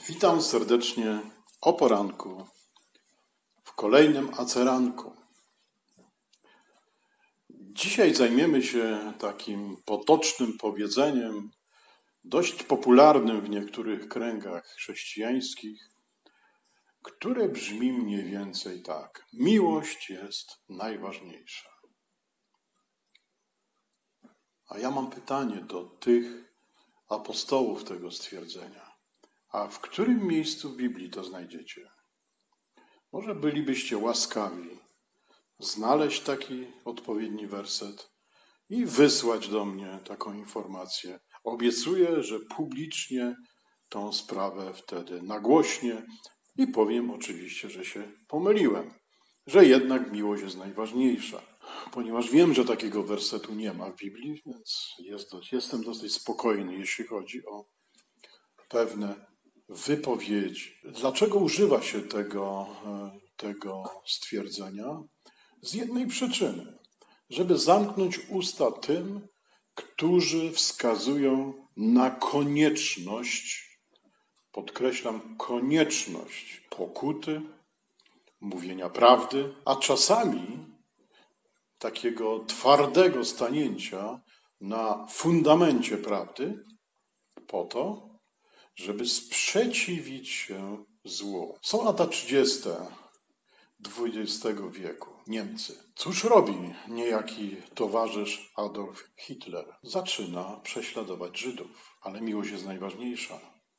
Witam serdecznie o poranku w kolejnym aceranku. Dzisiaj zajmiemy się takim potocznym powiedzeniem, dość popularnym w niektórych kręgach chrześcijańskich, które brzmi mniej więcej tak: miłość jest najważniejsza. A ja mam pytanie do tych apostołów tego stwierdzenia. A w którym miejscu w Biblii to znajdziecie? Może bylibyście łaskawi znaleźć taki odpowiedni werset i wysłać do mnie taką informację. Obiecuję, że publicznie tą sprawę wtedy nagłośnię i powiem oczywiście, że się pomyliłem, że jednak miłość jest najważniejsza. Ponieważ wiem, że takiego wersetu nie ma w Biblii, więc jestem dosyć spokojny, jeśli chodzi o pewne wypowiedzi. Dlaczego używa się tego stwierdzenia? Z jednej przyczyny, żeby zamknąć usta tym, którzy wskazują na konieczność, podkreślam, konieczność pokuty, mówienia prawdy, a czasami takiego twardego stanięcia na fundamencie prawdy po to, żeby sprzeciwić się złu. Są lata 30. XX wieku. Niemcy. Cóż robi niejaki towarzysz Adolf Hitler? Zaczyna prześladować Żydów, ale miłość jest najważniejsza.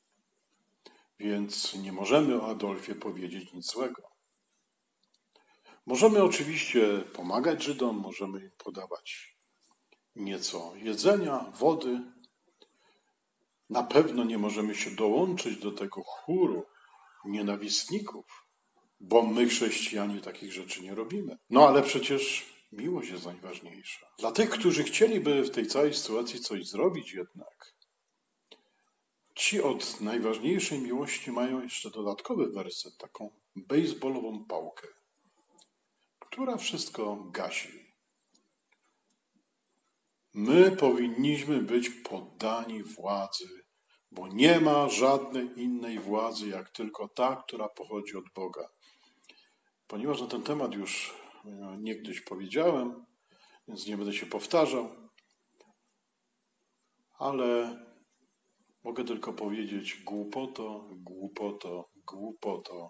Więc nie możemy o Adolfie powiedzieć nic złego. Możemy oczywiście pomagać Żydom, możemy im podawać nieco jedzenia, wody. Na pewno nie możemy się dołączyć do tego chóru nienawistników, bo my, chrześcijanie, takich rzeczy nie robimy. No ale przecież miłość jest najważniejsza. Dla tych, którzy chcieliby w tej całej sytuacji coś zrobić jednak, ci od najważniejszej miłości mają jeszcze dodatkowy werset, taką bejsbolową pałkę, która wszystko gasi. My powinniśmy być poddani władzy, bo nie ma żadnej innej władzy, jak tylko ta, która pochodzi od Boga. Ponieważ na ten temat już niegdyś powiedziałem, więc nie będę się powtarzał, ale mogę tylko powiedzieć: głupoto, głupoto, głupoto.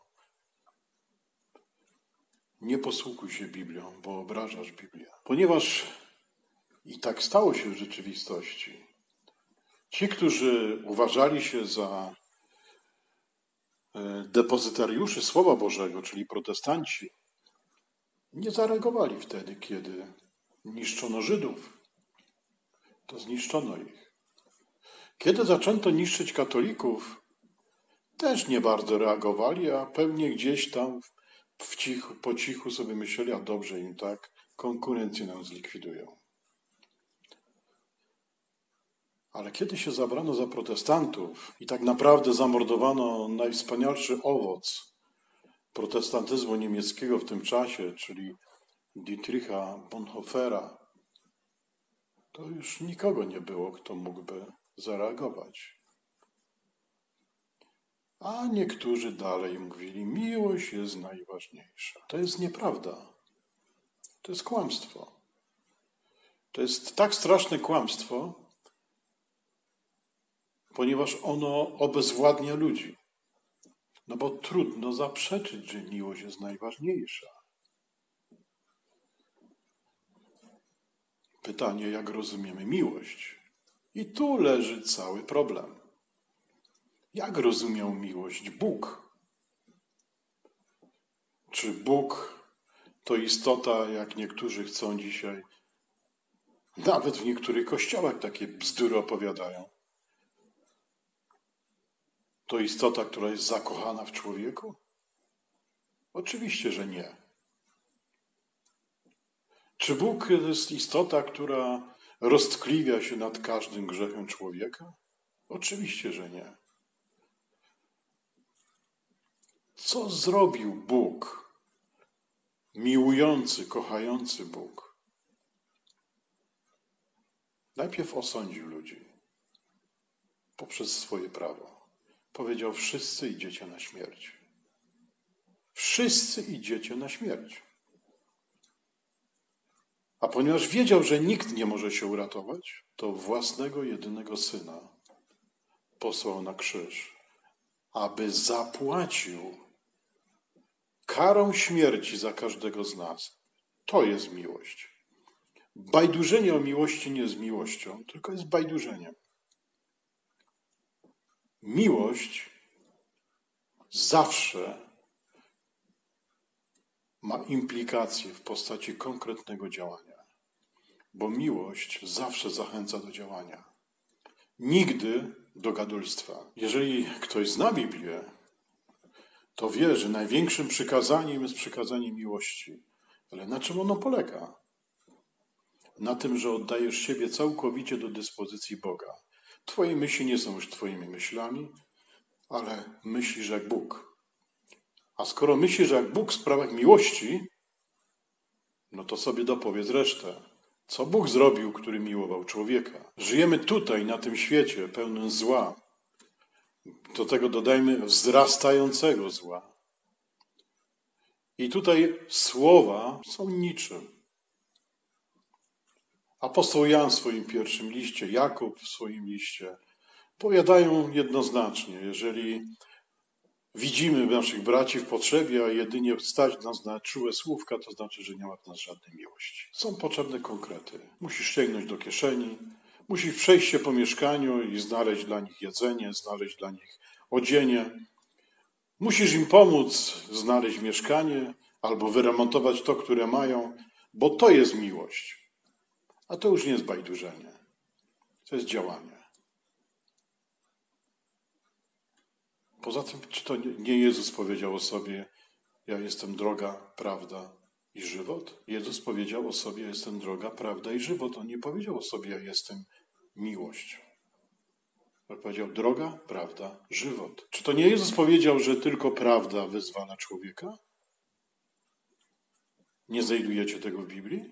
Nie posługuj się Biblią, bo obrażasz Biblię. Ponieważ i tak stało się w rzeczywistości. Ci, którzy uważali się za depozytariuszy Słowa Bożego, czyli protestanci, nie zareagowali wtedy, kiedy niszczono Żydów. To zniszczono ich. Kiedy zaczęto niszczyć katolików, też nie bardzo reagowali, a pewnie gdzieś tam po cichu sobie myśleli: a dobrze im tak, konkurencję nam zlikwidują. Ale kiedy się zabrano za protestantów i tak naprawdę zamordowano najwspanialszy owoc protestantyzmu niemieckiego w tym czasie, czyli Dietricha Bonhoeffera, to już nikogo nie było, kto mógłby zareagować. A niektórzy dalej mówili: miłość jest najważniejsza. To jest nieprawda. To jest kłamstwo. To jest tak straszne kłamstwo, ponieważ ono obezwładnia ludzi. No bo trudno zaprzeczyć, że miłość jest najważniejsza. Pytanie, jak rozumiemy miłość? I tu leży cały problem. Jak rozumiał miłość Bóg? Czy Bóg to istota, jak niektórzy chcą dzisiaj, nawet w niektórych kościołach takie bzdury opowiadają? To istota, która jest zakochana w człowieku? Oczywiście, że nie. Czy Bóg to jest istota, która roztkliwia się nad każdym grzechem człowieka? Oczywiście, że nie. Co zrobił Bóg, miłujący, kochający Bóg? Najpierw osądził ludzi poprzez swoje prawo. powiedział: wszyscy idziecie na śmierć. Wszyscy idziecie na śmierć. A ponieważ wiedział, że nikt nie może się uratować, to własnego jedynego Syna posłał na krzyż, aby zapłacił karą śmierci za każdego z nas. To jest miłość. Bajdurzenie o miłości nie jest miłością, tylko jest bajdurzeniem. Miłość zawsze ma implikacje w postaci konkretnego działania, bo miłość zawsze zachęca do działania. Nigdy do gadulstwa. Jeżeli ktoś zna Biblię, to wie, że największym przykazaniem jest przykazanie miłości. Ale na czym ono polega? Na tym, że oddajesz siebie całkowicie do dyspozycji Boga. Twoje myśli nie są już twoimi myślami, ale myślisz jak Bóg. A skoro myślisz jak Bóg w sprawach miłości, no to sobie dopowiedz resztę. Co Bóg zrobił, który miłował człowieka? Żyjemy tutaj, na tym świecie, pełnym zła. Do tego dodajmy wzrastającego zła. I tutaj słowa są niczym. Apostoł Jan w swoim pierwszym liście, Jakub w swoim liście powiadają jednoznacznie: jeżeli widzimy naszych braci w potrzebie, a jedynie stać nas na czułe słówka, to znaczy, że nie ma w nas żadnej miłości. Są potrzebne konkrety. Musisz sięgnąć do kieszeni, musisz przejść się po mieszkaniu i znaleźć dla nich jedzenie, znaleźć dla nich odzienie. Musisz im pomóc znaleźć mieszkanie albo wyremontować to, które mają, bo to jest miłość. A to już nie jest bajdurzenie. To jest działanie. Poza tym, czy to nie Jezus powiedział o sobie: ja jestem droga, prawda i żywot? Jezus powiedział o sobie: ja jestem droga, prawda i żywot. On nie powiedział o sobie: ja jestem miłość. On powiedział: droga, prawda, żywot. Czy to nie Jezus powiedział, że tylko prawda wyzwala człowieka? Nie znajdujecie tego w Biblii?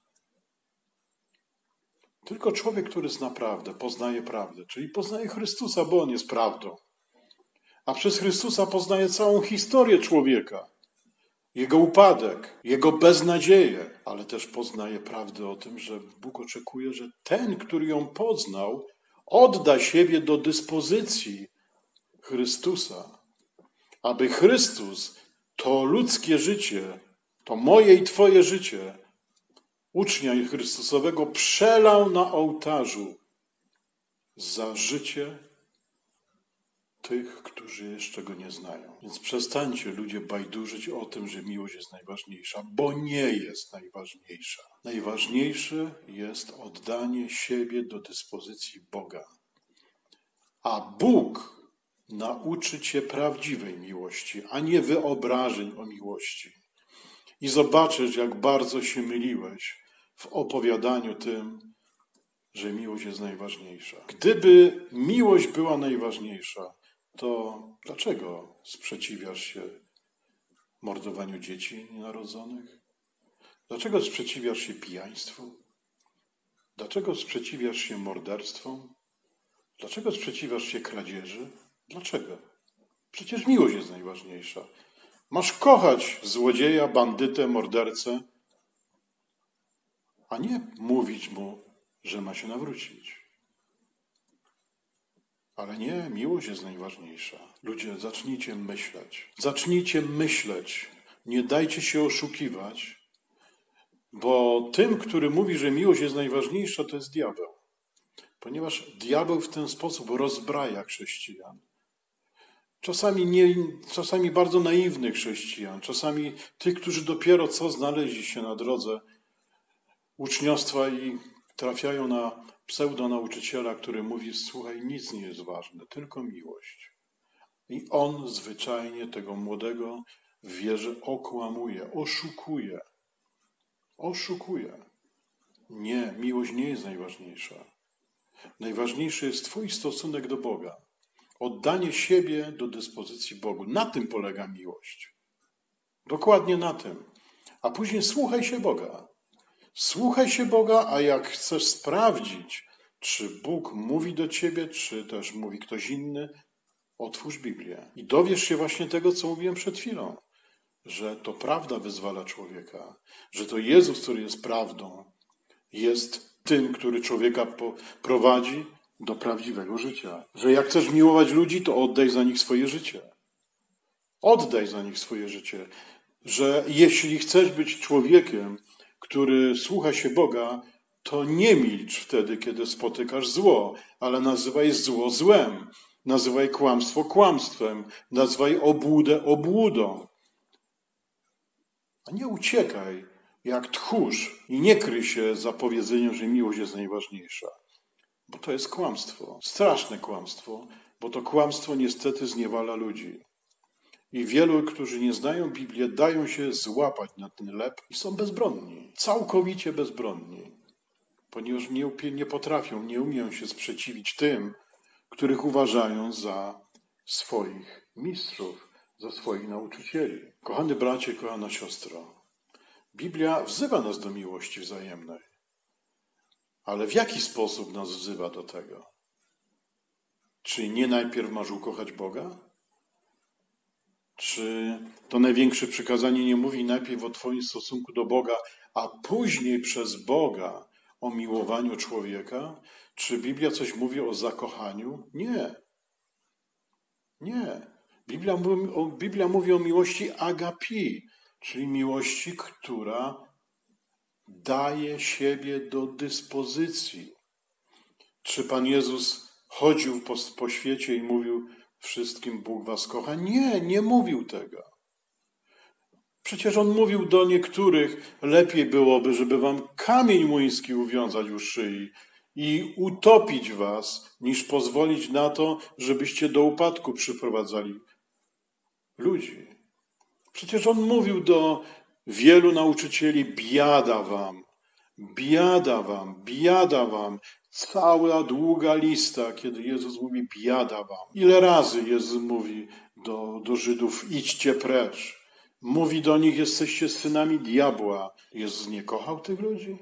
Tylko człowiek, który zna prawdę, poznaje prawdę, czyli poznaje Chrystusa, bo On jest prawdą. A przez Chrystusa poznaje całą historię człowieka, jego upadek, jego beznadzieję, ale też poznaje prawdę o tym, że Bóg oczekuje, że ten, który ją poznał, odda siebie do dyspozycji Chrystusa, aby Chrystus to ludzkie życie, to moje i twoje życie, ucznia Chrystusowego, przelał na ołtarzu za życie tych, którzy jeszcze Go nie znają. Więc przestańcie, ludzie, bajdurzyć o tym, że miłość jest najważniejsza, bo nie jest najważniejsza. Najważniejsze jest oddanie siebie do dyspozycji Boga. A Bóg nauczy cię prawdziwej miłości, a nie wyobrażeń o miłości. I zobaczysz, jak bardzo się myliłeś w opowiadaniu tym, że miłość jest najważniejsza. Gdyby miłość była najważniejsza, to dlaczego sprzeciwiasz się mordowaniu dzieci nienarodzonych? Dlaczego sprzeciwiasz się pijaństwu? Dlaczego sprzeciwiasz się morderstwom? Dlaczego sprzeciwiasz się kradzieży? Dlaczego? Przecież miłość jest najważniejsza. Masz kochać złodzieja, bandytę, mordercę, a nie mówić mu, że ma się nawrócić. Ale nie, miłość jest najważniejsza. Ludzie, zacznijcie myśleć. Zacznijcie myśleć. Nie dajcie się oszukiwać, bo tym, który mówi, że miłość jest najważniejsza, to jest diabeł. Ponieważ diabeł w ten sposób rozbraja chrześcijan. Czasami bardzo naiwnych chrześcijan, czasami tych, którzy dopiero co znaleźli się na drodze uczniostwa i trafiają na pseudonauczyciela, który mówi: słuchaj, nic nie jest ważne, tylko miłość. I on zwyczajnie tego młodego w wierze okłamuje, oszukuje. Oszukuje. Nie, miłość nie jest najważniejsza. Najważniejszy jest twój stosunek do Boga. Oddanie siebie do dyspozycji Bogu. Na tym polega miłość. Dokładnie na tym. A później słuchaj się Boga. Słuchaj się Boga, a jak chcesz sprawdzić, czy Bóg mówi do ciebie, czy też mówi ktoś inny, Otwórz Biblię i dowiesz się właśnie tego, co mówiłem przed chwilą, że to prawda wyzwala człowieka, że to Jezus, który jest prawdą, jest tym, który człowieka prowadzi do prawdziwego życia. Że jak chcesz miłować ludzi, to oddaj za nich swoje życie. Oddaj za nich swoje życie. Że jeśli chcesz być człowiekiem, który słucha się Boga, to nie milcz wtedy, kiedy spotykasz zło, ale nazywaj zło złem. Nazywaj kłamstwo kłamstwem. Nazywaj obłudę obłudą. A nie uciekaj jak tchórz i nie kryj się za powiedzeniem, że miłość jest najważniejsza. Bo to jest kłamstwo. Straszne kłamstwo, bo to kłamstwo niestety zniewala ludzi. I wielu, którzy nie znają Biblii, dają się złapać na ten lep i są bezbronni. Całkowicie bezbronni. Ponieważ nie potrafią, nie umieją się sprzeciwić tym, których uważają za swoich mistrzów, za swoich nauczycieli. Kochany bracie, kochana siostro, Biblia wzywa nas do miłości wzajemnej. Ale w jaki sposób nas wzywa do tego? Czy nie najpierw masz ukochać Boga? Czy to największe przykazanie nie mówi najpierw o twoim stosunku do Boga, a później przez Boga o miłowaniu człowieka? Czy Biblia coś mówi o zakochaniu? Nie. Nie. Biblia mówi o miłości agapi, czyli miłości, która daje siebie do dyspozycji. Czy Pan Jezus chodził po świecie i mówił wszystkim Bóg was kocha? Nie, nie mówił tego. Przecież On mówił do niektórych, lepiej byłoby, żeby wam kamień młyński uwiązać u szyi i utopić was, niż pozwolić na to, żebyście do upadku przyprowadzali ludzi. Przecież On mówił do wielu nauczycieli, biada wam, biada wam, biada wam. Cała długa lista, kiedy Jezus mówi, biada wam. Ile razy Jezus mówi do Żydów, idźcie precz. Mówi do nich, jesteście synami diabła. Jezus nie kochał tych ludzi?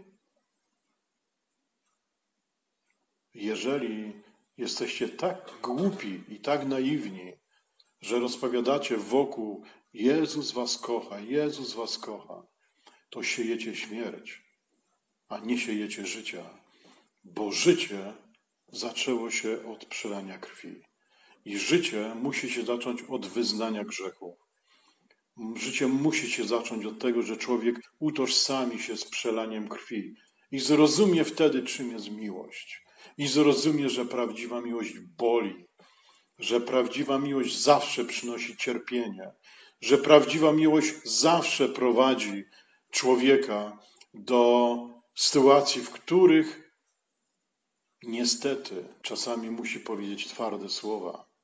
Jeżeli jesteście tak głupi i tak naiwni, że rozpowiadacie wokół, Jezus was kocha, to siejecie śmierć, a nie siejecie życia. Bo życie zaczęło się od przelania krwi. I życie musi się zacząć od wyznania grzechu. Życie musi się zacząć od tego, że człowiek utożsami się z przelaniem krwi i zrozumie wtedy, czym jest miłość. I zrozumie, że prawdziwa miłość boli, że prawdziwa miłość zawsze przynosi cierpienie, że prawdziwa miłość zawsze prowadzi człowieka do sytuacji, w których niestety czasami musi powiedzieć twarde słowa.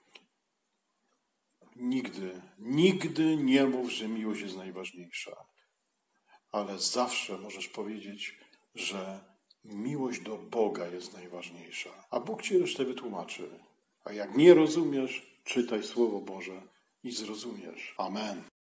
Nigdy nie mów, że miłość jest najważniejsza. Ale zawsze możesz powiedzieć, że miłość do Boga jest najważniejsza. A Bóg ci resztę wytłumaczy. A jak nie rozumiesz, czytaj Słowo Boże i zrozumiesz. Amen.